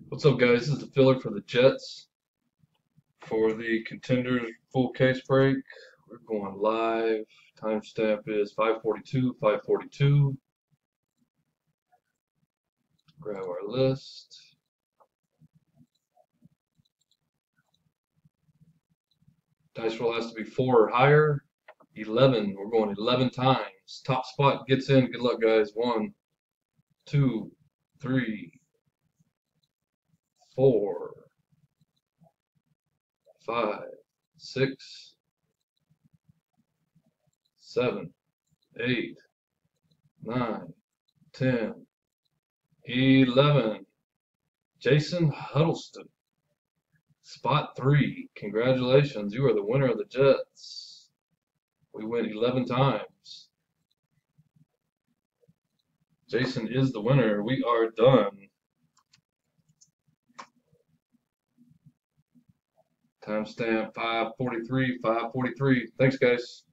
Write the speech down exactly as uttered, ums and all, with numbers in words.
What's up, guys? This is the filler for the Jets for the Contenders full case break. We're going live. Timestamp is five forty-two, five forty-two. Grab our list. Dice roll has to be four or higher. eleven. We're going eleven times. Top spot gets in. Good luck, guys. One, two, three, four, five, six, seven, eight, nine, ten, eleven. Jason Huddleston, spot three. Congratulations, you are the winner of the Jets. We went eleven times. Jason is the winner. We are done. Timestamp five forty-three, five forty-three. Thanks, guys.